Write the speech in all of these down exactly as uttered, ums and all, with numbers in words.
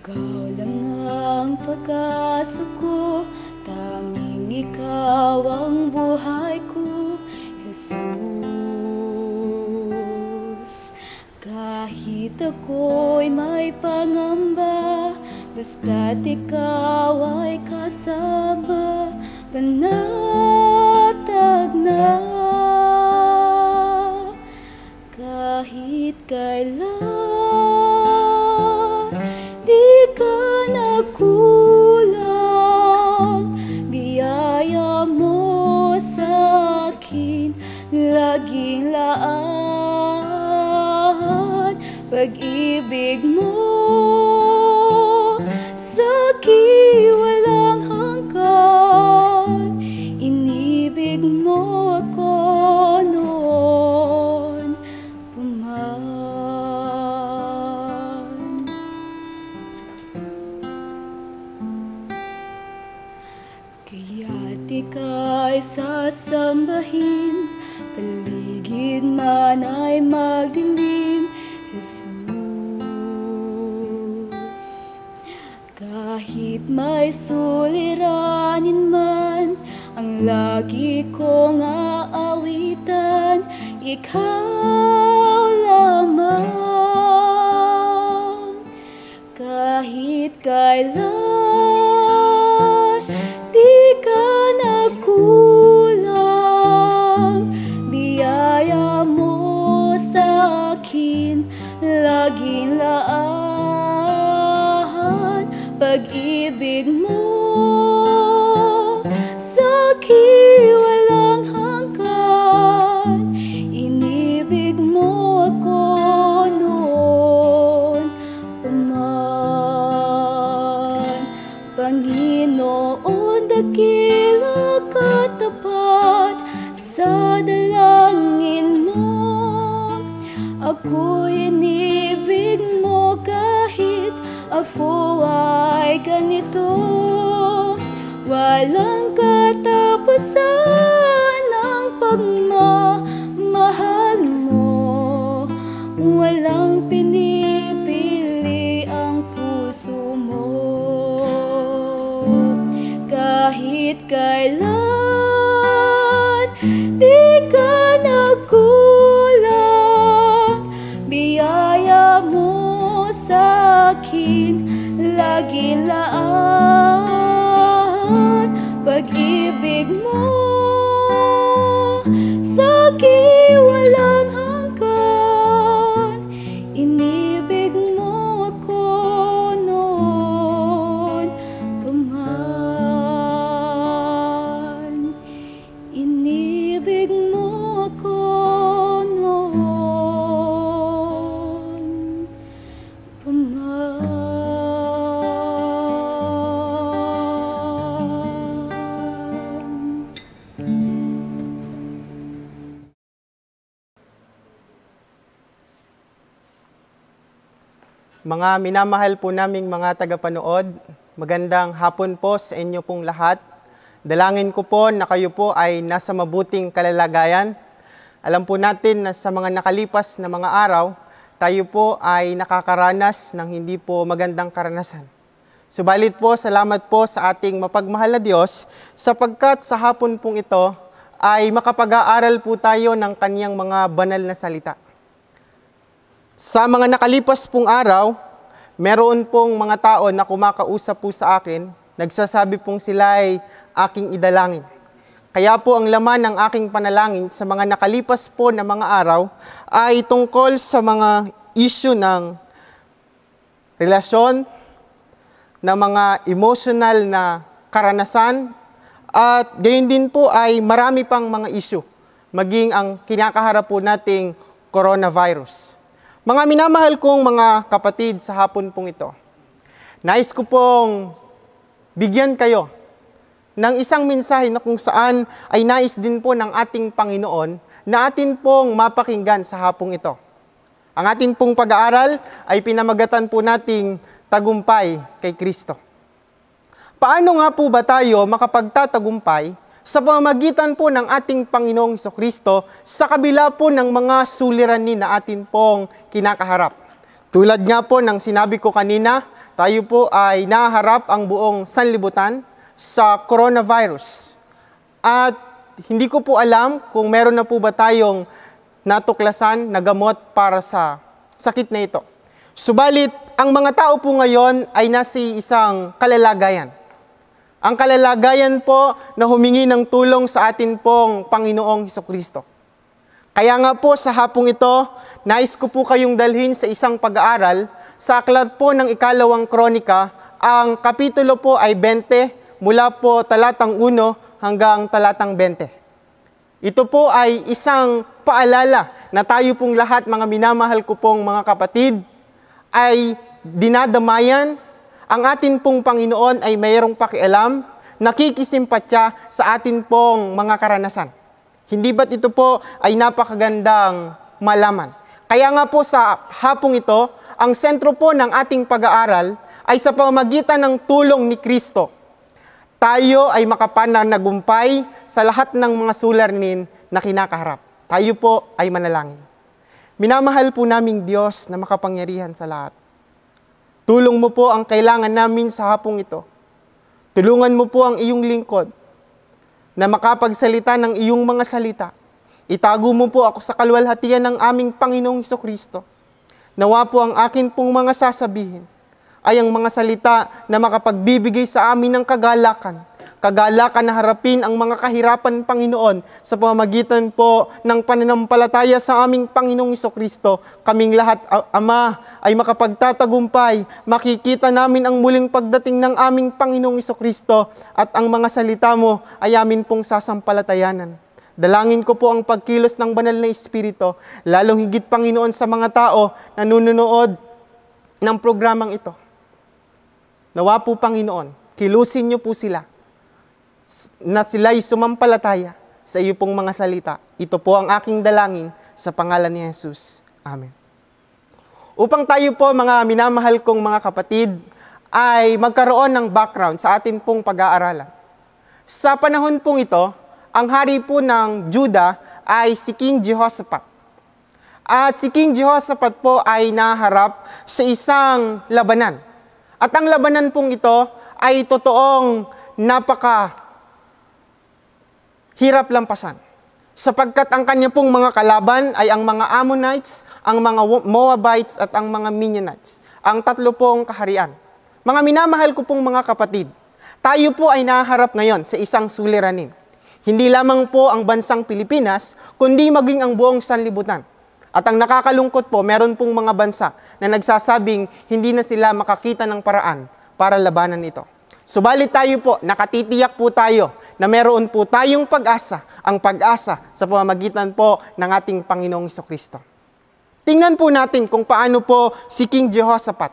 Ikaw lang ang pag-asa ko, tanging ikaw ang buhay ko, Jesus. Kahit ako'y may pangamba, basta't ikaw ay kasama, panatag na. Kahit kailan di ka nagkulang, biyaya mo sa akin laging laan. Pag-ibig mo sa'kin walang hanggan, inibig mo ako noon pa man. Kaya't ika'y sasambahin, paligid man ay magdilim, Jesus. Kahit may suliranin man ang lagi kong aawitan, ikaw lamang. Kahit kailan di ka nagkulang, biyaya mo sa akin laging laan. Pag-ibig mo sa'kin walang hanggan, inibig mo ako noon pa man. Panginoon, dakila katapat sa dalangin mo, ako'y inibig mo kahit ako ay ganito. Walang katapusan ang pagmamahal mo, walang pinipili ang puso mo. Kahit kailan di ka nagkulang, biyaya mo sa akin laging laan. Pag-ibig mo sa'kin walang hanggan, inibig mo ako noon pa man. Inibig mo ako noon pa man. Mga minamahal po naming mga tagapanood, magandang hapon po sa inyo pong lahat. Dalangin ko po na kayo po ay nasa mabuting kalalagayan. Alam po natin na sa mga nakalipas na mga araw, tayo po ay nakakaranas ng hindi po magandang karanasan. Subalit po, salamat po sa ating mapagmahal na Diyos, sapagkat sa hapon pong ito ay makapag-aaral po tayo ng Kaniyang mga banal na salita. Sa mga nakalipas pong araw, meron pong mga tao na kumakausap po sa akin, nagsasabi pong sila ay aking idalangin. Kaya po ang laman ng aking panalangin sa mga nakalipas po na mga araw ay tungkol sa mga issue ng relasyon, ng mga emotional na karanasan, at gayon din po ay marami pang mga issue, maging ang kinakaharap po nating coronavirus. Mga minamahal kong mga kapatid, sa hapon pong ito, nais ko pong bigyan kayo ng isang mensahe na kung saan ay nais din po ng ating Panginoon na atin pong mapakinggan sa hapong ito. Ang ating pong pag-aaral ay pinamagatan po nating tagumpay kay Kristo. Paano nga po ba tayo makapagtatagumpay sa pamamagitan po ng ating Panginoong Hesukristo sa kabila po ng mga suliranin na atin pong kinakaharap? Tulad nga po ng sinabi ko kanina, tayo po ay naharap ang buong sanlibutan sa coronavirus. At hindi ko po alam kung meron na po ba tayong natuklasan na gamot para sa sakit na ito. Subalit, ang mga tao po ngayon ay nasa isang kalalagayan. Ang kalalagayan po na humingi ng tulong sa atin pong Panginoong Hesukristo. Kaya nga po sa hapong ito, nais ko po kayong dalhin sa isang pag-aaral sa aklat po ng ikalawang kronika. Ang kapitulo po ay twenty, mula po talatang one hanggang talatang twenty. Ito po ay isang paalala na tayo pong lahat, mga minamahal ko pong mga kapatid, ay dinadamayan. Ang atin pong Panginoon ay mayroong pakialam, nakikisimpatya sa atin pong mga karanasan. Hindi ba't ito po ay napakagandang malaman? Kaya nga po sa hapong ito, ang sentro po ng ating pag-aaral ay sa pamamagitan ng tulong ni Kristo. Tayo ay makapananagumpay sa lahat ng mga suliranin na kinakaharap. Tayo po ay manalangin. Minamahal po naming Diyos na makapangyarihan sa lahat. Tulong mo po ang kailangan namin sa hapong ito. Tulungan mo po ang iyong lingkod na makapagsalita ng iyong mga salita. Itago mo po ako sa kaluwalhatian ng aming Panginoong Hesukristo. Nawa po ang akin pong mga sasabihin ay ang mga salita na makapagbibigay sa amin ng kagalakan. Kagalakan na harapin ang mga kahirapan, Panginoon, sa pamamagitan po ng pananampalataya sa aming Panginoong Hesukristo. Kaming lahat, Ama, ay makapagtatagumpay. Makikita namin ang muling pagdating ng aming Panginoong Hesukristo at ang mga salita mo ay amin pong sasampalatayanan. Dalangin ko po ang pagkilos ng banal na Espiritu, lalong higit, Panginoon, sa mga tao na nununood ng programang ito. Nawa po, Panginoon, kilusin niyo po sila na sila'y sumampalataya sa iyo pong mga salita. Ito po ang aking dalangin sa pangalan ni Jesus. Amen. Upang tayo po, mga minamahal kong mga kapatid, ay magkaroon ng background sa atin pong pag-aaralan. Sa panahon pong ito, ang hari po ng Juda ay si King Jehoshaphat. At si King Jehoshaphat po ay naharap sa isang labanan. At ang labanan pong ito ay totoong napaka hirap lampasan. Sapagkat ang kanya pong mga kalaban ay ang mga Ammonites, ang mga Moabites at ang mga Midianites. Ang tatlo pong kaharian. Mga minamahal ko pong mga kapatid, tayo po ay naharap ngayon sa isang suliranin. Hindi lamang po ang bansang Pilipinas, kundi maging ang buong sanlibutan. At ang nakakalungkot po, meron pong mga bansa na nagsasabing hindi na sila makakita ng paraan para labanan ito. Subalit tayo po, nakatitiyak po tayo na meron po tayong pag-asa, ang pag-asa sa pamamagitan po ng ating Panginoong Hesukristo. Tingnan po natin kung paano po si King Jehoshaphat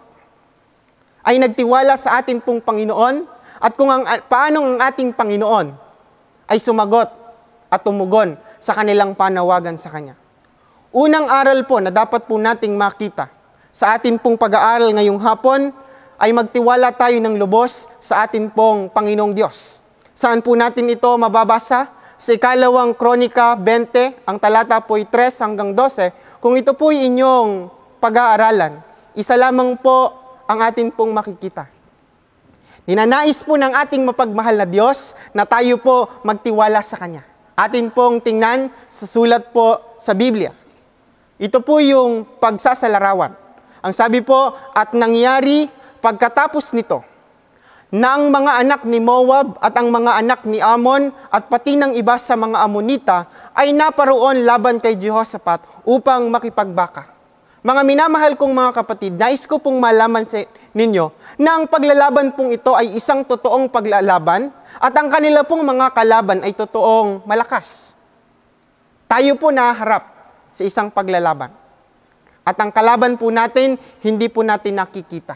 ay nagtiwala sa atin pong Panginoon at kung ang, paano ang ating Panginoon ay sumagot at tumugon sa kanilang panawagan sa Kanya. Unang aral po na dapat po nating makita sa atin pong pag-aaral ngayong hapon ay magtiwala tayo ng lubos sa atin pong Panginoong Diyos. Saan po natin ito mababasa? Sa ikalawang kronika twenty, ang talata po ay three hanggang twelve. Kung ito po ay inyong pag-aaralan, isa lamang po ang atin pong makikita. Ninanais po ng ating mapagmahal na Diyos na tayo po magtiwala sa Kanya. Atin pong tingnan sa sulat po sa Biblia. Ito po yung pagsasalarawan. Ang sabi po, at nangyari pagkatapos nito, na ang mga anak ni Moab at ang mga anak ni Ammon at pati ng iba sa mga Ammonita ay naparoon laban kay Jehoshaphat upang makipagbaka. Mga minamahal kong mga kapatid, nais ko pong malaman sa ninyo na ang paglalaban pong ito ay isang totoong paglalaban at ang kanila pong mga kalaban ay totoong malakas. Tayo po naharap sa isang paglalaban. At ang kalaban po natin, hindi po natin nakikita.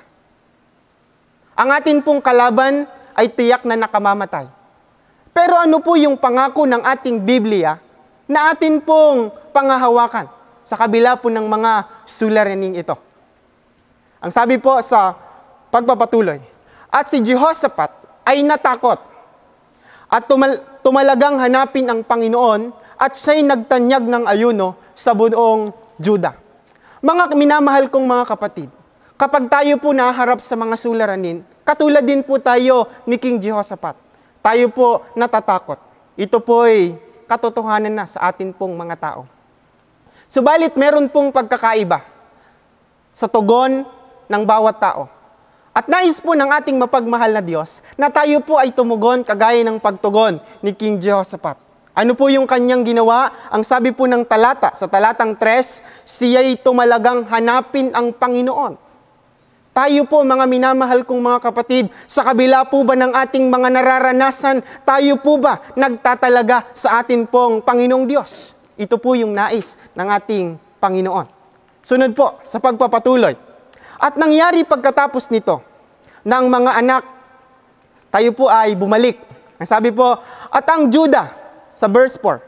Ang atin pong kalaban ay tiyak na nakamamatay. Pero ano po yung pangako ng ating Biblia na atin pong pangahawakan sa kabila po ng mga suliraning ito? Ang sabi po sa pagpapatuloy, at si Jehoshaphat ay natakot at tumal- tumalagang hanapin ang Panginoon at siya'y nagtanyag ng ayuno sa buong Juda. Mga minamahal kong mga kapatid, Kapag tayo po naharap sa mga suliranin, katulad din po tayo ni King Jehoshaphat. Tayo po natatakot. Ito po ay katotohanan na sa atin pong mga tao. Subalit meron pong pagkakaiba sa tugon ng bawat tao. At nais po ng ating mapagmahal na Diyos na tayo po ay tumugon kagaya ng pagtugon ni King Jehoshaphat. Ano po yung kanyang ginawa? Ang sabi po ng talata, sa talatang tres, siya'y tumalagang hanapin ang Panginoon. Tayo po mga minamahal kong mga kapatid, sa kabila po ba ng ating mga nararanasan, tayo po ba nagtatalaga sa atin pong Panginoong Diyos? Ito po yung nais ng ating Panginoon. Sunod po sa pagpapatuloy. At nangyari pagkatapos nito, na ang mga anak, tayo po ay bumalik. Ang sabi po, at ang Juda, sa verse four,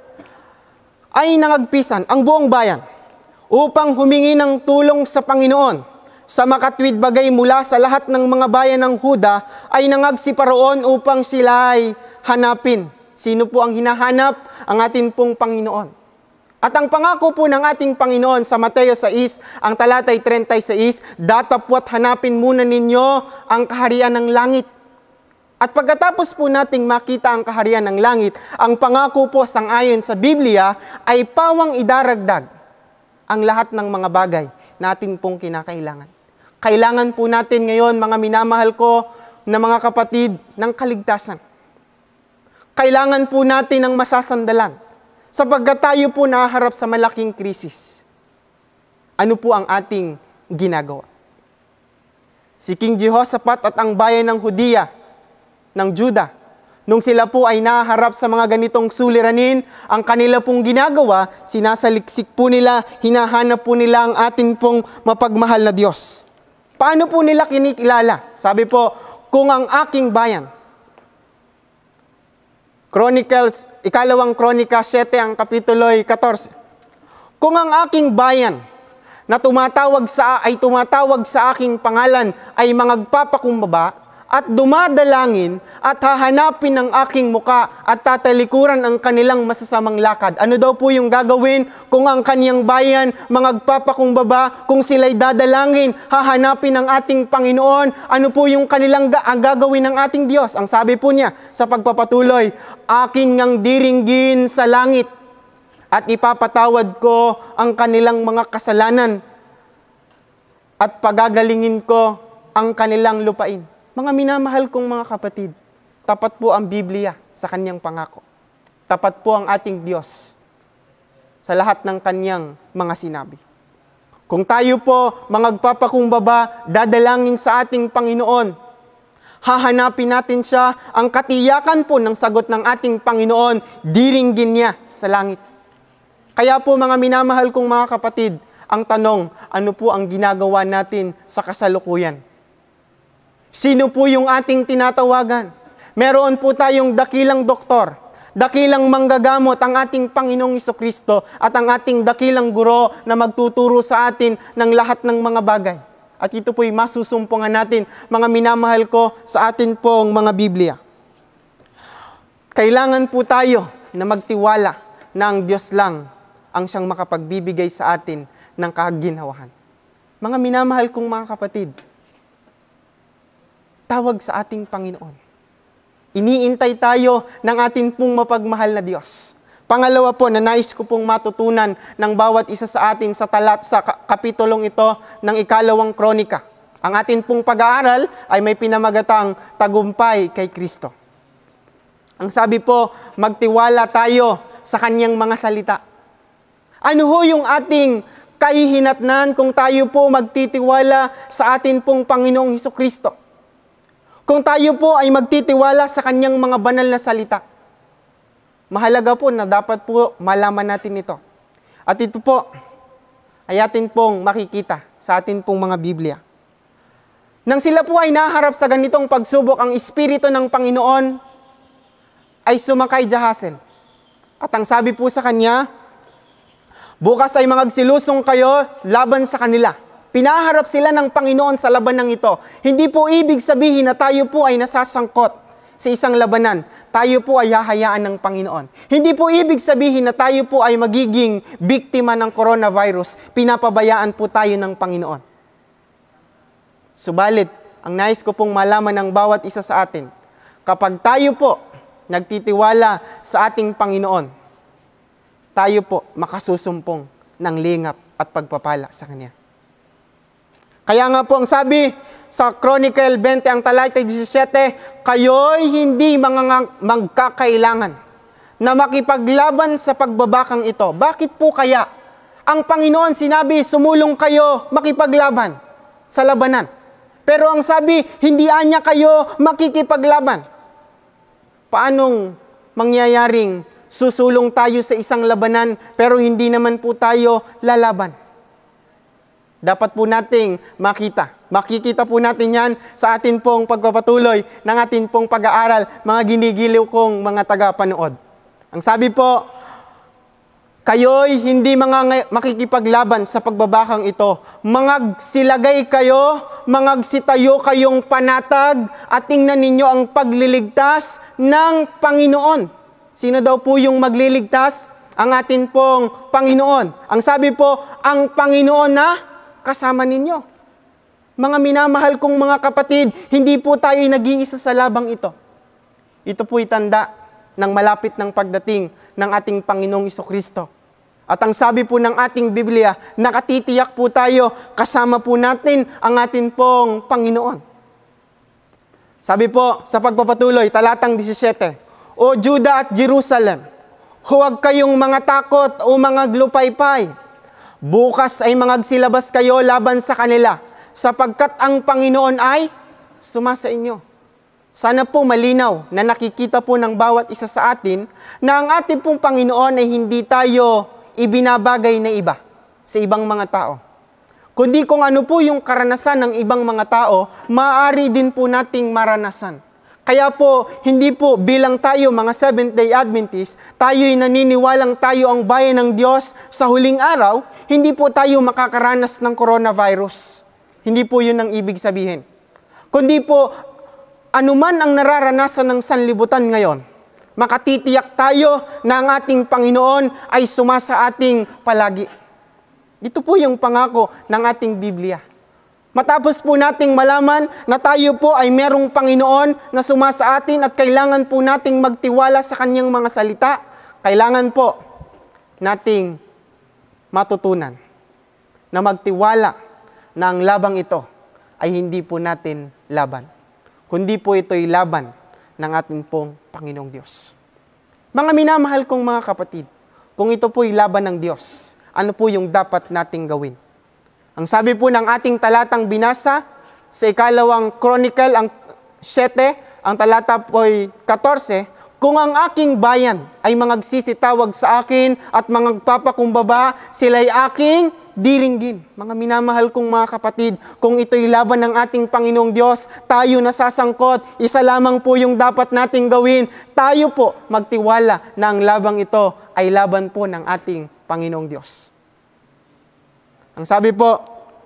ay nangagpisan ang buong bayan upang humingi ng tulong sa Panginoon. Sa makatwid bagay mula sa lahat ng mga bayan ng Huda, ay nangagsiparoon upang sila ay hanapin. Sino po ang hinahanap? Ang atin pong Panginoon. At ang pangako po ng ating Panginoon sa Mateo six, ang talatay thirty-six, datapwat hanapin muna ninyo ang kaharian ng langit. At pagkatapos po nating makita ang kaharian ng langit, ang pangako po sangayon sa Biblia ay pawang idaragdag ang lahat ng mga bagay natin pong kinakailangan. Kailangan po natin ngayon, mga minamahal ko na mga kapatid, ng kaligtasan. Kailangan po natin ng masasandalan sapagkat tayo po naharap sa malaking krisis. Ano po ang ating ginagawa? Si King Jehoshaphat at ang bayan ng Hudiya, ng Juda, nung sila po ay naharap sa mga ganitong suliranin, ang kanila pong ginagawa, sinasaliksik po nila, hinahanap po nila ang atin pong mapagmahal na Diyos. Paano po nila kinikilala? Sabi po, kung ang aking bayan, Chronicles, ikalawang Kronika seven, ang kapitulo'y fourteen. Kung ang aking bayan na tumatawag sa ay tumatawag sa aking pangalan ay mangagpapakumbaba at dumadalangin at hahanapin ang aking muka at tatalikuran ang kanilang masasamang lakad. Ano daw po yung gagawin kung ang kaniyang bayan mangagpapakumbaba, kung sila'y dadalangin, hahanapin ang ating Panginoon? Ano po yung kanilang ga- gagawin ng ating Diyos? Ang sabi po niya sa pagpapatuloy, aking ngang diringgin sa langit at ipapatawad ko ang kanilang mga kasalanan at pagagalingin ko ang kanilang lupain. Mga minamahal kong mga kapatid, tapat po ang Biblia sa kanyang pangako. Tapat po ang ating Diyos sa lahat ng kanyang mga sinabi. Kung tayo po mangagpapakumbaba, dadalangin sa ating Panginoon, hahanapin natin siya, ang katiyakan po ng sagot ng ating Panginoon, diringgin niya sa langit. Kaya po mga minamahal kong mga kapatid, ang tanong, ano po ang ginagawa natin sa kasalukuyan? Sino po yung ating tinatawagan? Meron po tayong dakilang doktor, dakilang manggagamot, ang ating Panginoong Jesucristo at ang ating dakilang guro na magtuturo sa atin ng lahat ng mga bagay. At ito po'y masusumpungan natin, mga minamahal ko, sa atin pong mga Biblia. Kailangan po tayo na magtiwala na ang Diyos lang ang siyang makapagbibigay sa atin ng kaginhawahan. Mga minamahal kong mga kapatid, tawag sa ating Panginoon. Iniintay tayo ng ating pong mapagmahal na Diyos. Pangalawa po, na nais ko pong matutunan ng bawat isa sa atin sa talat sa kapitulong ito ng ikalawang Kronika. Ang ating pong pag-aaral ay may pinamagatang tagumpay kay Kristo. Ang sabi po, magtiwala tayo sa kanyang mga salita. Ano ho yung ating kahihinatnan kung tayo po magtitiwala sa atin pong Panginoong Jesucristo? Kung tayo po ay magtitiwala sa kanyang mga banal na salita, mahalaga po na dapat po malaman natin ito. At ito po ay atin pong makikita sa atin pong mga Biblia. Nang sila po ay naharap sa ganitong pagsubok, ang Espiritu ng Panginoon ay sumakay Jahazel. At ang sabi po sa kanya, bukas ay magsilusong kayo laban sa kanila. Pinaharap sila ng Panginoon sa labanang ito. Hindi po ibig sabihin na tayo po ay nasasangkot sa isang labanan. Tayo po ay hahayaan ng Panginoon. Hindi po ibig sabihin na tayo po ay magiging biktima ng coronavirus. Pinapabayaan po tayo ng Panginoon. Subalit, ang nais ko pong malaman ng bawat isa sa atin, kapag tayo po nagtitiwala sa ating Panginoon, tayo po makasusumpong ng lingap at pagpapala sa Kanya. Kaya nga po ang sabi sa Chronicle twenty, ang talata seventeen, kayo'y hindi mga magkakailangan na makipaglaban sa pagbabakang ito. Bakit po kaya? Ang Panginoon sinabi, sumulong kayo makipaglaban sa labanan. Pero ang sabi, hindi anya kayo makikipaglaban. Paanong mangyayaring susulong tayo sa isang labanan pero hindi naman po tayo lalaban? Dapat po nating makita. Makikita po natin yan sa atin pong pagpapatuloy ng atin pong pag-aaral, mga ginigiliw kong mga tagapanood. Ang sabi po, kayo'y hindi mga makikipaglaban sa pagbabakang ito. Mangagsilagay kayo, mangagsitayo kayong panatag, at tingnan ninyo ang pagliligtas ng Panginoon. Sino daw po yung magliligtas? Ang atin pong Panginoon. Ang sabi po, ang Panginoon na kasama ninyo. Mga minamahal kong mga kapatid, hindi po tayo nag-iisa sa labang ito. Ito po'y tanda ng malapit ng pagdating ng ating Panginoong Jesucristo. At ang sabi po ng ating Biblia, nakatitiyak po tayo, kasama po natin ang atin pong Panginoon. Sabi po sa pagpapatuloy, talatang seventeen, O Juda at Jerusalem, huwag kayong mga takot o mga glupaypay. Bukas ay mangagsilabas kayo laban sa kanila, sapagkat ang Panginoon ay sumasa inyo. Sana po malinaw na nakikita po ng bawat isa sa atin na ang ating pong Panginoon ay hindi tayo ibinabagay na iba sa ibang mga tao. Kundi kung ano po yung karanasan ng ibang mga tao, maaari din po nating maranasan. Kaya po, hindi po bilang tayo mga Seventh-day Adventist, tayo'y naniniwalang tayo ang bayan ng Diyos sa huling araw, hindi po tayo makakaranas ng coronavirus. Hindi po yun ang ibig sabihin. Kundi po, anuman ang nararanasan ng sanlibutan ngayon, makatitiyak tayo na ang ating Panginoon ay sumasa ating palagi. Ito po yung pangako ng ating Biblia. Matapos po nating malaman na tayo po ay merong Panginoon na sumasa atin at kailangan po nating magtiwala sa Kanyang mga salita, kailangan po nating matutunan na magtiwala na ang labang ito ay hindi po natin laban, kundi po ito'y laban ng ating pong Panginoong Diyos. Mga minamahal kong mga kapatid, kung ito po'y laban ng Diyos, ano po yung dapat nating gawin? Ang sabi po ng ating talatang binasa sa ikalawang Chronicle, ang seven, ang talata po'y fourteen, kung ang aking bayan ay mangagsisitawag sa akin at mangagpapakumbaba, sila'y aking diringgin. Mga minamahal kong mga kapatid, kung ito'y laban ng ating Panginoong Diyos, tayo nasasangkot, isa lamang po yung dapat nating gawin. Tayo po magtiwala na ang labang ito ay laban po ng ating Panginoong Diyos. Ang sabi po,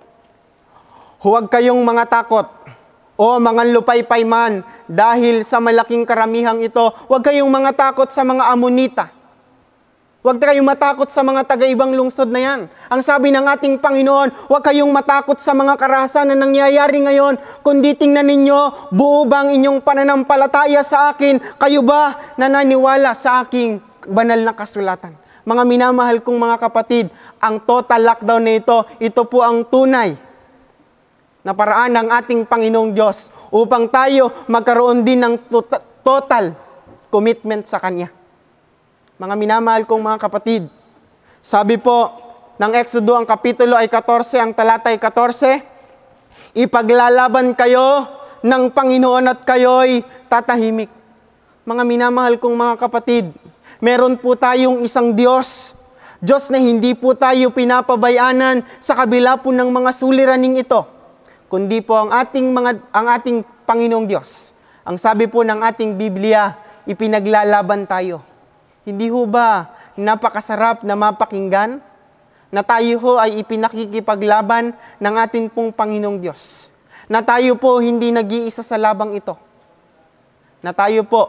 huwag kayong mga takot o mga lupaypay man dahil sa malaking karamihang ito. Huwag kayong mga takot sa mga Amonita. Huwag kayong matakot sa mga taga-ibang lungsod na yan. Ang sabi ng ating Panginoon, huwag kayong matakot sa mga karahasan na nangyayari ngayon, kundi tingnan ninyo, buo bang inyong pananampalataya sa akin? Kayo ba nananiwala sa aking banal na kasulatan? Mga minamahal kong mga kapatid, ang total lockdown na ito, ito po ang tunay na paraan ng ating Panginoong Diyos upang tayo magkaroon din ng to- total commitment sa Kanya. Mga minamahal kong mga kapatid, sabi po ng Exodo ang kapitulo ay fourteen, ang talata ay fourteen, ipaglalaban kayo ng Panginoon at kayo'y tatahimik. Mga minamahal kong mga kapatid, meron po tayong isang Diyos, Diyos na hindi po tayo pinapabayanan sa kabila po ng mga suliraning ito, kundi po ang ating, mga, ang ating Panginoong Diyos. Ang sabi po ng ating Biblia, ipinaglalaban tayo. Hindi ho ba napakasarap na mapakinggan na tayo ho ay ipinakikipaglaban ng ating pong Panginoong Diyos? Na tayo po hindi nag-iisa sa labang ito. Na tayo po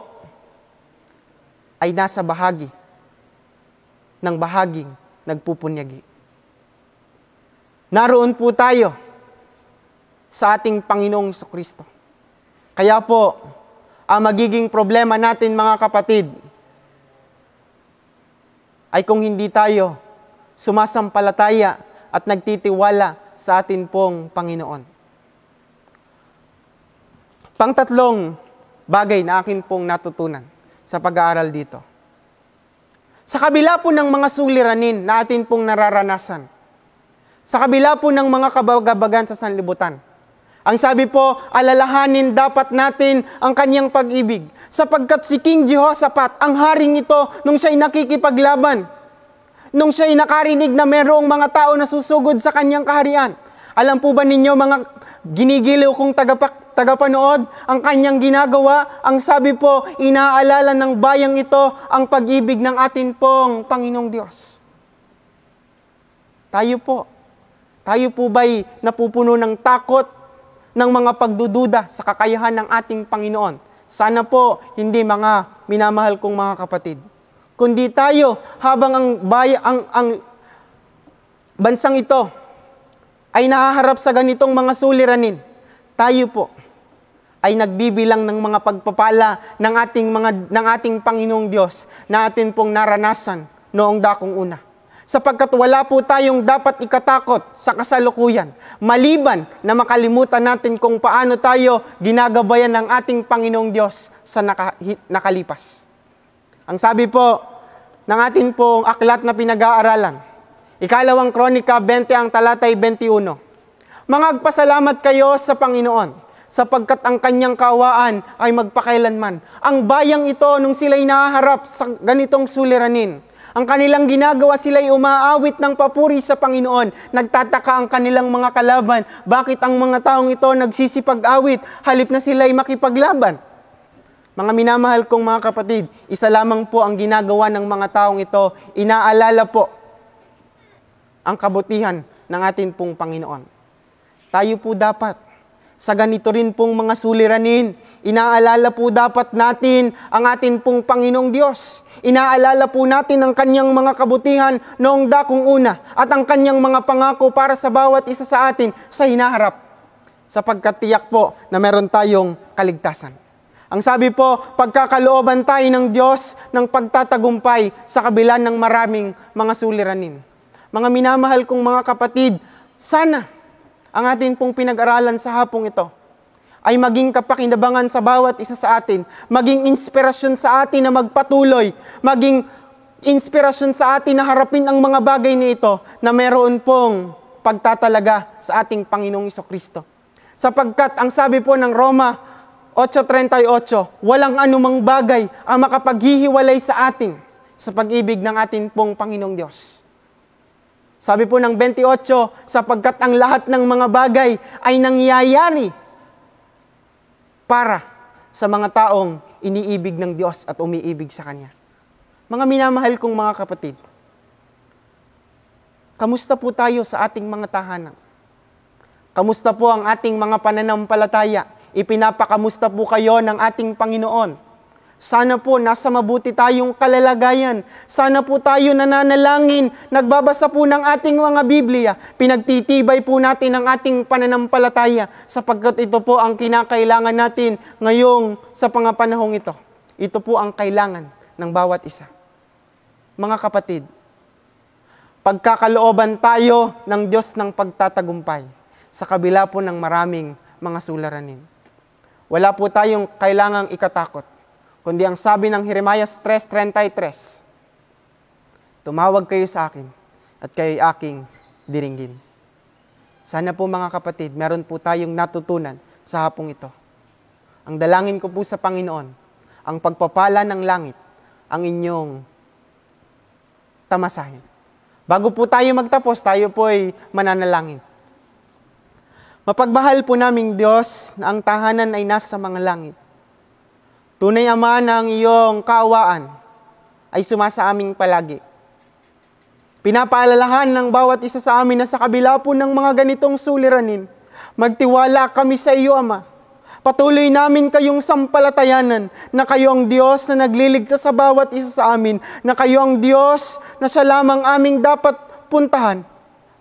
ay nasa bahagi ng bahaging nagpupunyagi. Naroon po tayo sa ating Panginoong Jesucristo. Kaya po, ang magiging problema natin mga kapatid, ay kung hindi tayo sumasampalataya at nagtitiwala sa atin pong Panginoon. Pangtatlong bagay na akin pong natutunan sa pag-aaral dito. Sa kabila po ng mga suliranin na atin pong nararanasan, sa kabila po ng mga kabagabagan sa sanlibutan, ang sabi po, alalahanin dapat natin ang kanyang pag-ibig, sapagkat si King Jehoshaphat, ang haring ito, nung siya'y nakikipaglaban, nung siya'y nakarinig na mayroong mga tao na susugod sa kanyang kaharian. Alam po ba ninyo, mga ginigiliw kong tagapak, tagapanood, ang kanyang ginagawa, ang sabi po, inaalala ng bayang ito ang pag-ibig ng atin pong Panginoong Diyos. Tayo po, tayo po ba'y napupuno ng takot, ng mga pagdududa sa kakayahan ng ating Panginoon? Sana po, hindi mga minamahal kong mga kapatid. Kundi tayo, habang ang, bay, ang, ang bansang ito ay nahaharap sa ganitong mga suliranin, tayo po ay nagbibilang ng mga pagpapala ng ating, mga, ng ating Panginoong Diyos na atin pong naranasan noong dakong una. Sapagkat wala po tayong dapat ikatakot sa kasalukuyan, maliban na makalimutan natin kung paano tayo ginagabayan ng ating Panginoong Diyos sa naka, nakalipas. Ang sabi po ng atin pong aklat na pinag-aaralan, ikalawang Kronika twenty ang talatay twenty-one, mangagpasalamat kayo sa Panginoon, sapagkat ang kanyang kawaan ay magpakailanman. Ang bayang ito, nung sila'y nahaharap sa ganitong suliranin, ang kanilang ginagawa, sila'y umaawit ng papuri sa Panginoon. Nagtataka ang kanilang mga kalaban. Bakit ang mga taong ito nagsisipag-awit, halip na sila'y makipaglaban? Mga minamahal kong mga kapatid, isa lamang po ang ginagawa ng mga taong ito, inaalala po ang kabutihan ng atin pong Panginoon. Tayo po dapat, sa ganito rin pong mga suliranin, inaalala po dapat natin ang atin pong Panginoong Diyos. Inaalala po natin ang kanyang mga kabutihan noong dakong una at ang kanyang mga pangako para sa bawat isa sa atin sa hinaharap. Sapagkat tiyak po na meron tayong kaligtasan. Ang sabi po, pagkakalooban tayo ng Diyos ng pagtatagumpay sa kabila ng maraming mga suliranin. Mga minamahal kong mga kapatid, sana ang atin pong pinag-aralan sa hapong ito ay maging kapakinabangan sa bawat isa sa atin, maging inspirasyon sa atin na magpatuloy, maging inspirasyon sa atin na harapin ang mga bagay na ito na meron pong pagtatalaga sa ating Panginoong Jesucristo. Sapagkat ang sabi po ng Roma eight thirty-eight, walang anumang bagay ang makapaghihiwalay sa atin sa pag-ibig ng ating pong Panginoong Diyos. Sabi po ng twenty-eight, sapagkat ang lahat ng mga bagay ay nangyayari para sa mga taong iniibig ng Diyos at umiibig sa Kanya. Mga minamahal kong mga kapatid, kamusta po tayo sa ating mga tahanan? Kamusta po ang ating mga pananampalataya? Ipinapakamusta po kayo ng ating Panginoon? Sana po nasa mabuti tayong kalalagayan. Sana po tayo nananalangin, nagbabasa po ng ating mga Biblia. Pinagtitibay po natin ang ating pananampalataya sapagkat ito po ang kinakailangan natin ngayong sa pangapanahong ito. Ito po ang kailangan ng bawat isa. Mga kapatid, pagkakalooban tayo ng Diyos ng pagtatagumpay sa kabila po ng maraming mga suliranin. Wala po tayong kailangang ikatakot. Kundi ang sabi ng Jeremiah three thirty-three, tumawag kayo sa akin at kayo'y aking diringgin. Sana po mga kapatid, meron po tayong natutunan sa hapong ito. Ang dalangin ko po sa Panginoon, ang pagpapala ng langit, ang inyong tamasahin. Bago po tayo magtapos, tayo po ay mananalangin. Mapagmahal po naming Diyos na ang tahanan ay nasa mga langit. Tunay, Ama, na ang iyong kaawaan ay sumasa aming palagi. Pinapaalalahan ng bawat isa sa amin na sa kabila po ng mga ganitong suliranin, magtiwala kami sa iyo, Ama. Patuloy namin kayong sampalatayanan na kayo ang Diyos na nagliligtas sa bawat isa sa amin, na kayo ang Diyos na siya lamang aming dapat puntahan. Ang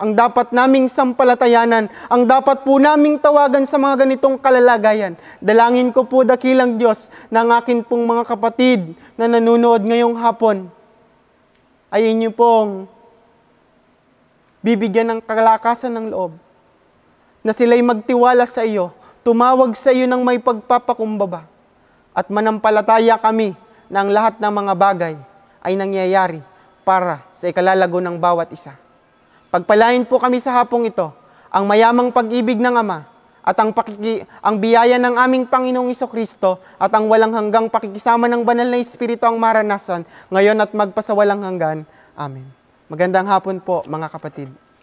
ang dapat naming sampalatayanan, ang dapat po naming tawagan sa mga ganitong kalalagayan. Dalangin ko po, dakilang Diyos, na ang akin pong mga kapatid na nanunood ngayong hapon, ay inyo pong bibigyan ng kalakasan ng loob, na sila'y magtiwala sa iyo, tumawag sa iyo ng may pagpapakumbaba, at manampalataya kami na ang lahat ng mga bagay ay nangyayari para sa ikalalago ng bawat isa. Pagpalain po kami sa hapong ito, ang mayamang pag-ibig ng Ama at ang, pakiki, ang biyaya ng aming Panginoong Jesucristo at ang walang hanggang pakikisama ng banal na Espiritu ang maranasan ngayon at magpasawalang hanggan. Amen. Magandang hapon po, mga kapatid.